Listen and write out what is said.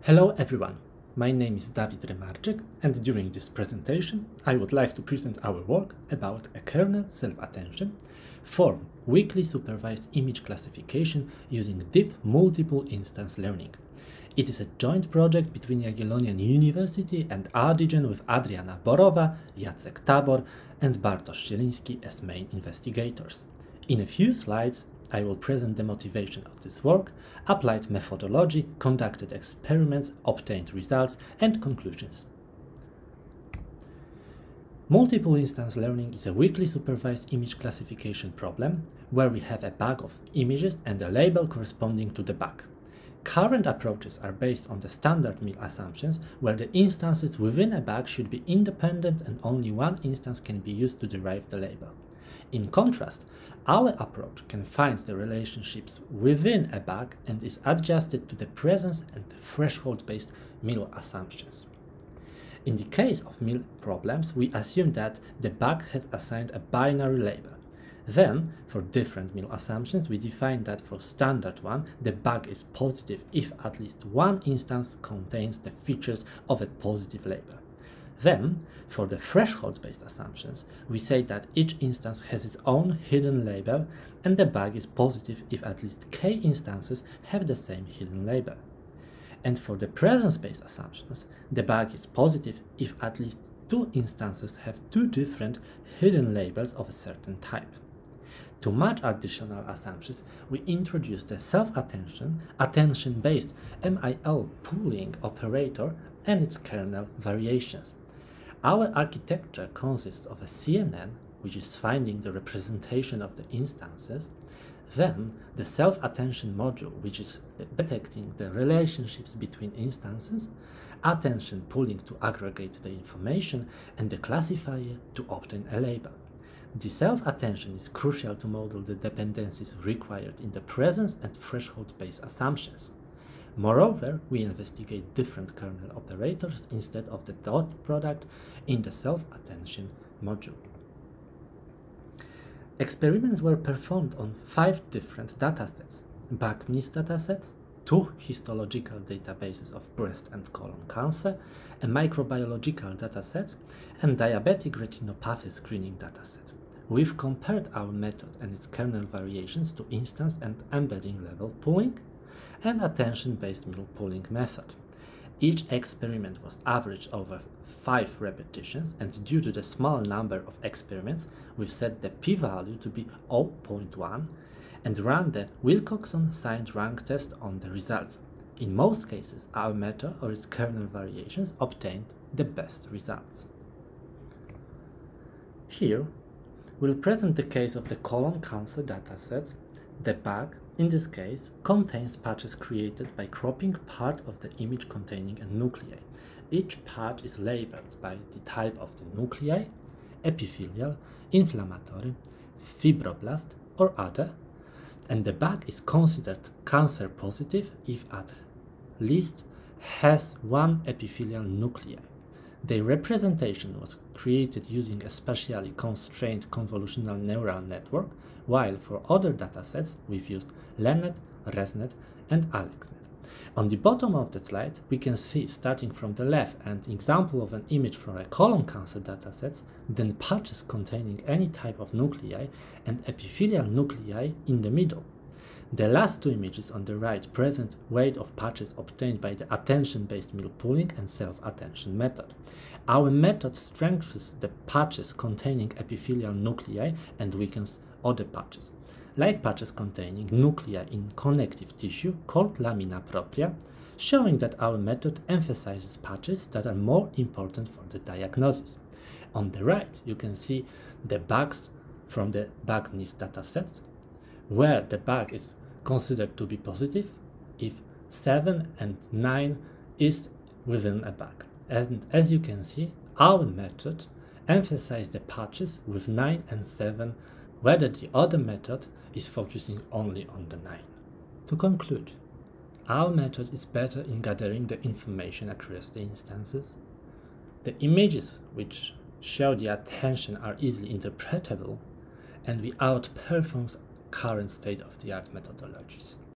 Hello everyone, my name is Dawid Rymarczyk, and during this presentation I would like to present our work about a kernel self-attention for weakly supervised image classification using deep multiple instance learning. It is a joint project between Jagiellonian University and Ardigen with Adriana Borowa, Jacek Tabor and Bartosz Zieliński as main investigators. In a few slides I will present the motivation of this work, applied methodology, conducted experiments, obtained results, and conclusions. Multiple instance learning is a weakly supervised image classification problem where we have a bag of images and a label corresponding to the bag. Current approaches are based on the standard MIL assumptions where the instances within a bag should be independent and only one instance can be used to derive the label. In contrast, our approach can find the relationships within a bag and is adjusted to the presence and threshold-based MIL assumptions. In the case of MIL problems, we assume that the bag has assigned a binary label. Then, for different MIL assumptions, we define that for standard one, the bag is positive if at least one instance contains the features of a positive label. Then, for the threshold-based assumptions, we say that each instance has its own hidden label and the bag is positive if at least k instances have the same hidden label. And for the presence-based assumptions, the bag is positive if at least two instances have two different hidden labels of a certain type. To match additional assumptions, we introduce the self-attention, attention-based MIL pooling operator and its kernel variations. Our architecture consists of a CNN, which is finding the representation of the instances, then the self-attention module, which is detecting the relationships between instances, attention pooling to aggregate the information, and the classifier to obtain a label. The self-attention is crucial to model the dependencies required in the presence and threshold-based assumptions. Moreover, we investigate different kernel operators instead of the dot product in the self-attention module. Experiments were performed on 5 different datasets: BAC-NIST dataset, 2 histological databases of breast and colon cancer, a microbiological dataset, and diabetic retinopathy screening dataset. We've compared our method and its kernel variations to instance and embedding level pooling and attention-based MIL pooling method. Each experiment was averaged over 5 repetitions, and due to the small number of experiments, we've set the p-value to be 0.1 and ran the Wilcoxon signed rank test on the results. In most cases, our method or its kernel variations obtained the best results. Here, we'll present the case of the colon cancer dataset. The bag, in this case, contains patches created by cropping part of the image containing a nuclei. Each patch is labeled by the type of the nuclei, epithelial, inflammatory, fibroblast, or other, and the bag is considered cancer positive if at least has one epithelial nuclei. The representation was created using a spatially constrained convolutional neural network, while for other datasets we've used LenNet, ResNet, and AlexNet. On the bottom of the slide, we can see, starting from the left, an example of an image from a colon cancer dataset, then patches containing any type of nuclei, and epithelial nuclei in the middle. The last 2 images on the right present weight of patches obtained by the attention-based MIL pooling and self-attention method. Our method strengthens the patches containing epithelial nuclei and weakens other patches, like patches containing nuclei in connective tissue called lamina propria, showing that our method emphasizes patches that are more important for the diagnosis. On the right, you can see the bags from the BAC-NIST datasets, where the bag is considered to be positive if 7 and 9 is within a bag. And as you can see, our method emphasizes the patches with 9 and 7, whether the other method is focusing only on the 9. To conclude, our method is better in gathering the information across the instances. The images which show the attention are easily interpretable, and we outperform current state-of-the-art methodologies.